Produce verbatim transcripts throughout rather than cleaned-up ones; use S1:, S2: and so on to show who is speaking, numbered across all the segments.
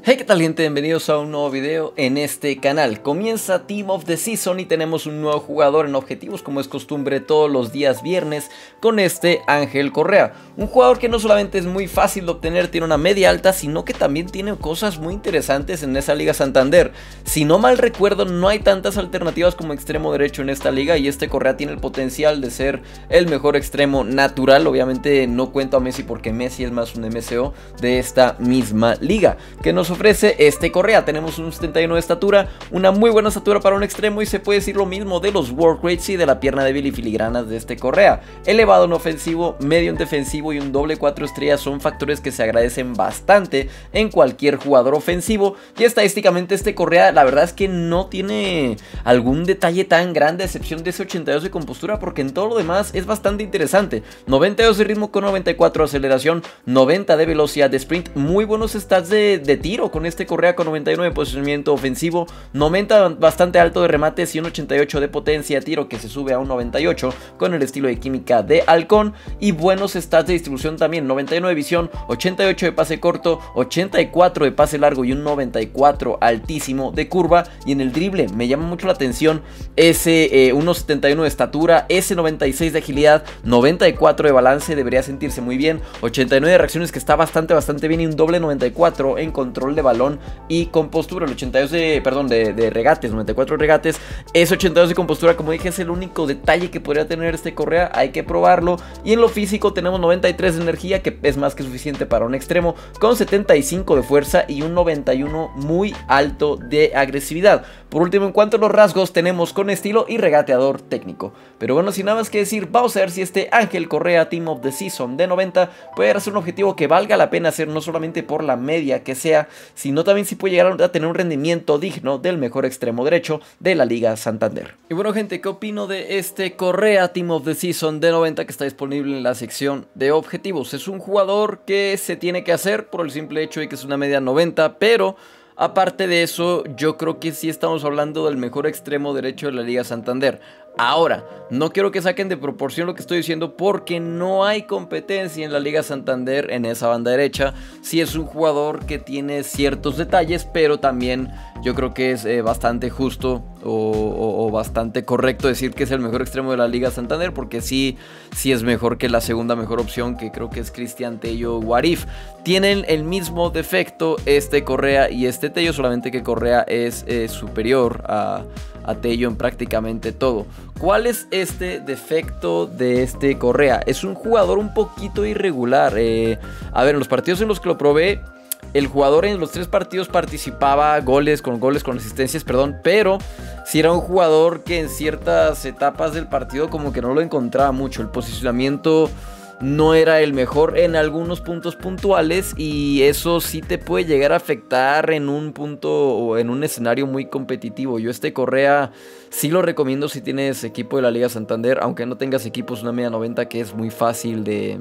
S1: Hey, ¿qué tal, gente? Bienvenidos a un nuevo video en este canal. Comienza Team of the Season y tenemos un nuevo jugador en objetivos, como es costumbre todos los días viernes, con este Ángel Correa. Un jugador que no solamente es muy fácil de obtener, tiene una media alta, sino que también tiene cosas muy interesantes en esa Liga Santander. Si no mal recuerdo, no hay tantas alternativas como extremo derecho en esta liga, y este Correa tiene el potencial de ser el mejor extremo natural. Obviamente no cuento a Messi porque Messi es más un M C O de esta misma liga. Que nos ofrece este Correa. Tenemos un setenta y uno de estatura, una muy buena estatura para un extremo, y se puede decir lo mismo de los work rates y de la pierna débil y filigranas de este Correa. Elevado en ofensivo, medio en defensivo y un doble cuatro estrellas son factores que se agradecen bastante en cualquier jugador ofensivo. Y estadísticamente este Correa, la verdad es que no tiene algún detalle tan grande, a excepción de ese ochenta y dos de compostura, porque en todo lo demás es bastante interesante. noventa y dos de ritmo con noventa y cuatro de aceleración, noventa de velocidad de sprint, muy buenos stats de, de tiro con este Correa, con noventa y nueve de posicionamiento ofensivo, noventa bastante alto de remates y un ochenta y ocho de potencia de tiro, que se sube a un noventa y ocho con el estilo de química de Halcón, y buenos stats de distribución también, noventa y nueve de visión, ochenta y ocho de pase corto, ochenta y cuatro de pase largo y un noventa y cuatro altísimo de curva. Y en el drible me llama mucho la atención ese eh, uno setenta y uno de estatura, ese noventa y seis de agilidad, noventa y cuatro de balance, debería sentirse muy bien, ochenta y nueve de reacciones, que está bastante bastante bien, y un doble noventa y cuatro en control de balón y compostura. El ochenta y dos de, perdón, de, de regates, noventa y cuatro de regates, ese ochenta y dos de compostura, como dije, es el único detalle que podría tener este Correa, hay que probarlo. Y en lo físico tenemos noventa y tres de energía, que es más que suficiente para un extremo, con setenta y cinco de fuerza y un noventa y uno muy alto de agresividad. Por último, en cuanto a los rasgos, tenemos con estilo y regateador técnico. Pero bueno, sin nada más que decir, vamos a ver si este Ángel Correa Team of the Season de noventa puede hacer un objetivo que valga la pena hacer, no solamente por la media que sea, sino también si puede llegar a tener un rendimiento digno del mejor extremo derecho de la Liga Santander. Y bueno, gente, ¿qué opino de este Correa Team of the Season de noventa, que está disponible en la sección de objetivos? Es un jugador que se tiene que hacer por el simple hecho de que es una media noventa, pero aparte de eso, yo creo que sí estamos hablando del mejor extremo derecho de la Liga Santander. Ahora, no quiero que saquen de proporción lo que estoy diciendo, porque no hay competencia en la Liga Santander en esa banda derecha. Sí es un jugador que tiene ciertos detalles, pero también yo creo que es eh, bastante justo o, o, o bastante correcto decir que es el mejor extremo de la Liga Santander, porque sí, sí es mejor que la segunda mejor opción, que creo que es Cristian Tello Guarif. Tienen el mismo defecto este Correa y este Tello, solamente que Correa es eh, superior a, a Tello en prácticamente todo. ¿Cuál es este defecto de este Correa? Es un jugador un poquito irregular. Eh, a ver, en los partidos en los que lo probé, el jugador en los tres partidos participaba goles con goles con asistencias, perdón, pero si era un jugador que en ciertas etapas del partido como que no lo encontraba mucho. El posicionamiento no era el mejor en algunos puntos puntuales, y eso sí te puede llegar a afectar en un punto o en un escenario muy competitivo. Yo este Correa sí lo recomiendo si tienes equipo de la Liga Santander, aunque no tengas equipos, una media noventa que es muy fácil de...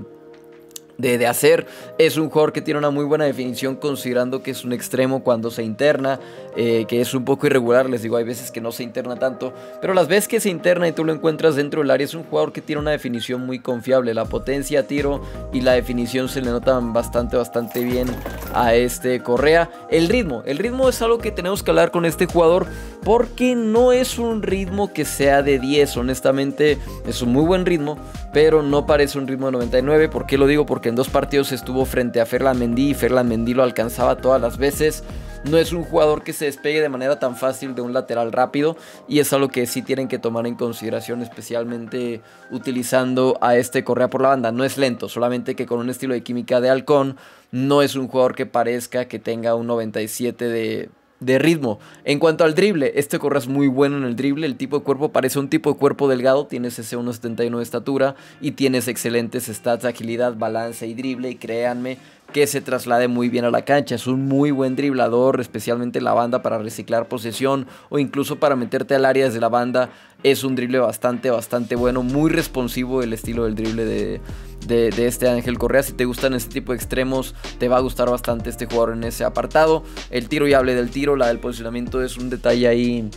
S1: De, de hacer. Es un jugador que tiene una muy buena definición, considerando que es un extremo cuando se interna, eh, que es un poco irregular. Les digo, hay veces que no se interna tanto, pero las veces que se interna y tú lo encuentras dentro del área, es un jugador que tiene una definición muy confiable. La potencia, tiro y la definición se le notan bastante, bastante bien a este Correa. El ritmo, el ritmo es algo que tenemos que hablar con este jugador, porque no es un ritmo que sea de diez, honestamente es un muy buen ritmo, pero no parece un ritmo de noventa y nueve. ¿Por qué lo digo? Porque en dos partidos estuvo frente a Ferland Mendy y Ferland Mendy lo alcanzaba todas las veces. No es un jugador que se despegue de manera tan fácil de un lateral rápido, y es algo que sí tienen que tomar en consideración, especialmente utilizando a este Correa por la banda. No es lento, solamente que con un estilo de química de Halcón no es un jugador que parezca que tenga un noventa y siete de... de ritmo. En cuanto al drible, este Correa es muy bueno en el drible. El tipo de cuerpo parece un tipo de cuerpo delgado. Tienes ese uno setenta y uno de estatura y tienes excelentes stats, agilidad, balance y drible, y créanme que se traslade muy bien a la cancha. Es un muy buen driblador, especialmente en la banda, para reciclar posesión o incluso para meterte al área desde la banda. Es un drible bastante, bastante bueno, muy responsivo el estilo del drible de, de, de este Ángel Correa. Si te gustan este tipo de extremos, te va a gustar bastante este jugador en ese apartado. El tiro, ya hablé del tiro, la del posicionamiento es un detalle ahí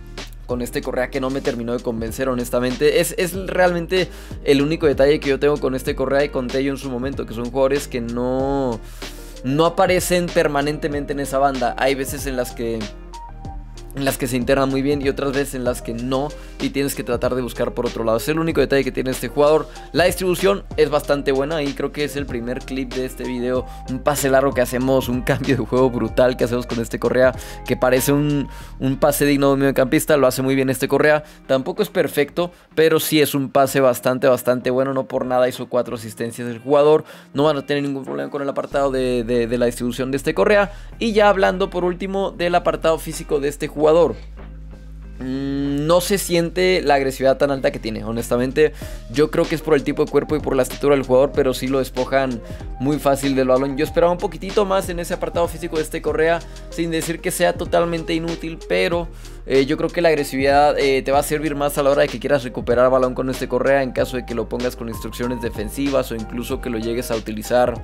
S1: con este Correa que no me terminó de convencer, honestamente. Es, es realmente el único detalle que yo tengo con este Correa y con Tello en su momento, que son jugadores que no... no aparecen permanentemente en esa banda. Hay veces en las que en las que se integran muy bien y otras veces en las que no, y tienes que tratar de buscar por otro lado. Es el único detalle que tiene este jugador. La distribución es bastante buena y creo que es el primer clip de este video, un pase largo que hacemos, un cambio de juego brutal que hacemos con este Correa, que parece un, un pase digno de un mediocampista. Lo hace muy bien este Correa, tampoco es perfecto, pero sí es un pase bastante, bastante bueno. No por nada hizo cuatro asistencias el jugador. No van a tener ningún problema con el apartado de, de, de la distribución de este Correa. Y ya hablando por último del apartado físico de este jugador, jugador. No se siente la agresividad tan alta que tiene, honestamente. Yo creo que es por el tipo de cuerpo y por la estatura del jugador, pero sí lo despojan muy fácil del balón. Yo esperaba un poquitito más en ese apartado físico de este Correa, sin decir que sea totalmente inútil, pero eh, yo creo que la agresividad eh, te va a servir más a la hora de que quieras recuperar balón con este Correa, en caso de que lo pongas con instrucciones defensivas o incluso que lo llegues a utilizar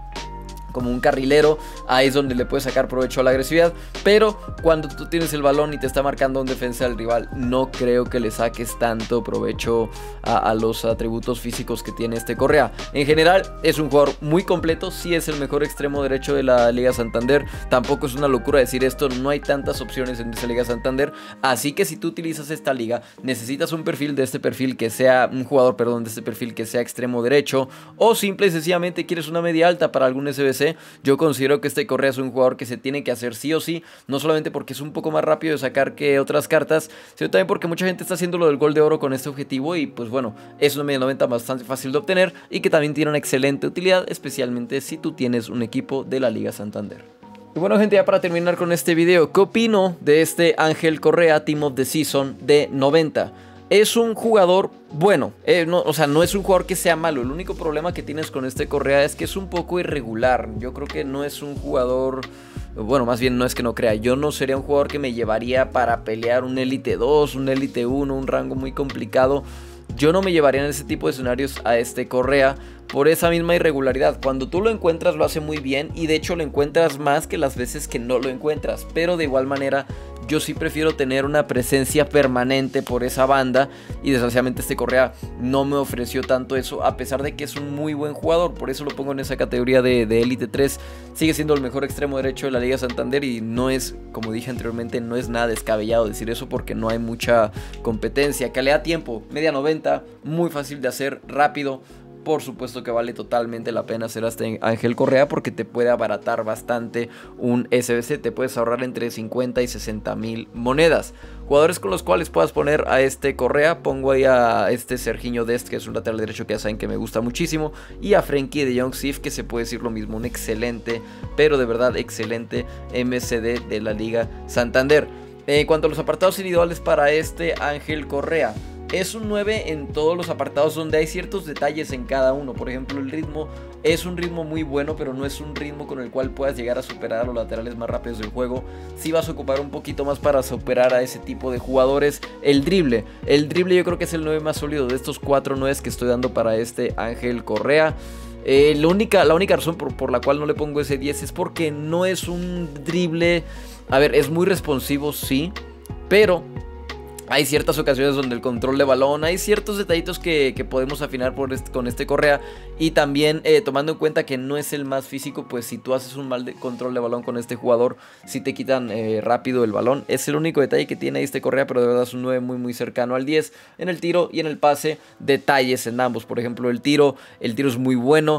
S1: como un carrilero. Ahí es donde le puedes sacar provecho a la agresividad, pero cuando tú tienes el balón y te está marcando un defensa del rival, no creo que le saques tanto provecho a, a los atributos físicos que tiene este Correa. En general es un jugador muy completo, sí es el mejor extremo derecho de la Liga Santander. Tampoco es una locura decir esto, no hay tantas opciones en esa Liga Santander, así que si tú utilizas esta liga, necesitas un perfil de este perfil que sea, un jugador, perdón, de este perfil que sea extremo derecho, o simple y sencillamente quieres una media alta para algún S B C. Yo considero que este Correa es un jugador que se tiene que hacer sí o sí, no solamente porque es un poco más rápido de sacar que otras cartas, sino también porque mucha gente está haciendo lo del gol de oro con este objetivo y pues bueno, es una media noventa bastante fácil de obtener y que también tiene una excelente utilidad, especialmente si tú tienes un equipo de la Liga Santander. Y bueno, gente, ya para terminar con este video, ¿qué opino de este Ángel Correa Team of the Season de noventa? Es un jugador bueno, eh, no, o sea, no es un jugador que sea malo. El único problema que tienes con este Correa es que es un poco irregular. Yo creo que no es un jugador, bueno, más bien no es que no crea, yo no sería un jugador que me llevaría para pelear un Elite dos, un Elite uno, un rango muy complicado. Yo no me llevaría en ese tipo de escenarios a este Correa por esa misma irregularidad. Cuando tú lo encuentras lo hace muy bien y de hecho lo encuentras más que las veces que no lo encuentras, pero de igual manera yo sí prefiero tener una presencia permanente por esa banda y desgraciadamente este Correa no me ofreció tanto eso, a pesar de que es un muy buen jugador. Por eso lo pongo en esa categoría de, de Elite tres. Sigue siendo el mejor extremo derecho de la Liga Santander y no es, como dije anteriormente, no es nada descabellado decir eso porque no hay mucha competencia. Calidad tiempo, media noventa, muy fácil de hacer, rápido. Por supuesto que vale totalmente la pena hacer hasta Ángel Correa porque te puede abaratar bastante un S B C. Te puedes ahorrar entre cincuenta y sesenta mil monedas. Jugadores con los cuales puedas poner a este Correa, pongo ahí a este Serginho Dest, que es un lateral derecho que ya saben que me gusta muchísimo, y a Frenkie de Jong Sif, que se puede decir lo mismo, un excelente, pero de verdad excelente M C D de la Liga Santander. En cuanto a los apartados individuales para este Ángel Correa, es un nueve en todos los apartados donde hay ciertos detalles en cada uno. Por ejemplo, el ritmo es un ritmo muy bueno, pero no es un ritmo con el cual puedas llegar a superar a los laterales más rápidos del juego. Sí vas a ocupar un poquito más para superar a ese tipo de jugadores. El drible, el drible yo creo que es el nueve más sólido de estos cuatro nueves que estoy dando para este Ángel Correa. Eh, la, única, la única razón por, por la cual no le pongo ese diez es porque no es un drible. A ver, es muy responsivo, sí, pero hay ciertas ocasiones donde el control de balón, hay ciertos detallitos que, que podemos afinar por este, con este Correa. Y también eh, tomando en cuenta que no es el más físico, pues si tú haces un mal de control de balón con este jugador, si te quitan eh, rápido el balón. Es el único detalle que tiene este Correa, pero de verdad es un nueve muy muy cercano al diez. En el tiro y en el pase, detalles en ambos. Por ejemplo, el tiro, el tiro es muy bueno,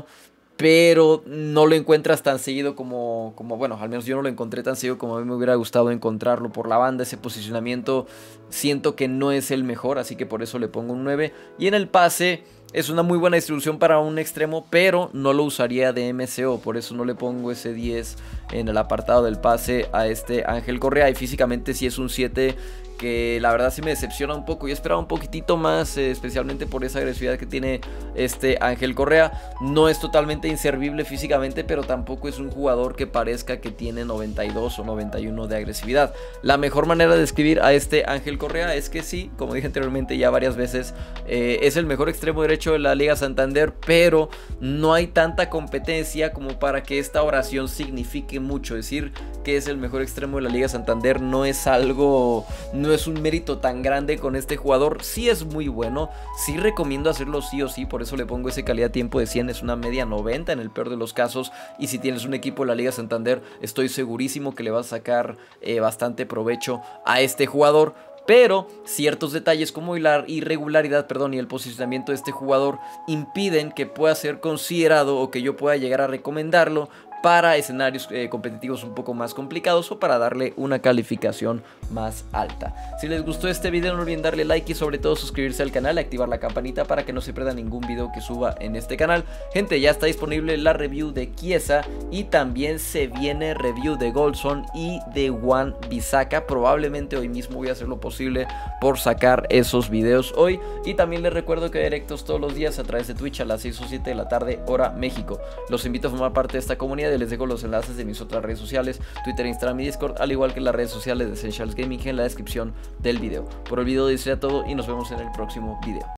S1: pero no lo encuentras tan seguido como, como, bueno, al menos yo no lo encontré tan seguido como a mí me hubiera gustado encontrarlo por la banda. Ese posicionamiento siento que no es el mejor, así que por eso le pongo un nueve. Y en el pase es una muy buena distribución para un extremo, pero no lo usaría de M C O, por eso no le pongo ese diez en el apartado del pase a este Ángel Correa. Y físicamente sí es un siete, que la verdad sí me decepciona un poco. Yo esperaba un poquitito más, eh, especialmente por esa agresividad que tiene este Ángel Correa. No es totalmente inservible físicamente, pero tampoco es un jugador que parezca que tiene noventa y dos o noventa y uno de agresividad. La mejor manera de describir a este Ángel Correa es que sí, como dije anteriormente ya varias veces, eh, es el mejor extremo derecho de la Liga Santander, pero no hay tanta competencia como para que esta oración signifique mucho. Decir que es el mejor extremo de la Liga Santander no es algo... No no es un mérito tan grande con este jugador. Sí es muy bueno, sí recomiendo hacerlo sí o sí, por eso le pongo ese calidad tiempo de cien, es una media noventa en el peor de los casos. Y si tienes un equipo de la Liga Santander, estoy segurísimo que le vas a sacar eh, bastante provecho a este jugador. Pero ciertos detalles como la irregularidad, perdón, y el posicionamiento de este jugador impiden que pueda ser considerado o que yo pueda llegar a recomendarlo para escenarios eh, competitivos un poco más complicados o para darle una calificación más alta. Si les gustó este video, no olviden darle like y sobre todo suscribirse al canal y activar la campanita para que no se pierda ningún video que suba en este canal. Gente, ya está disponible la review de Chiesa y también se viene review de Goldson y de Wan-Bissaka. Probablemente hoy mismo voy a hacer lo posible por sacar esos videos hoy. Y también les recuerdo que hay directos todos los días a través de Twitch a las seis o siete de la tarde, hora México. Los invito a formar parte de esta comunidad y les dejo los enlaces de mis otras redes sociales, Twitter, Instagram y Discord, al igual que las redes sociales de Essentials Gaming en la descripción del video. Por el video, eso sería todo y nos vemos en el próximo video.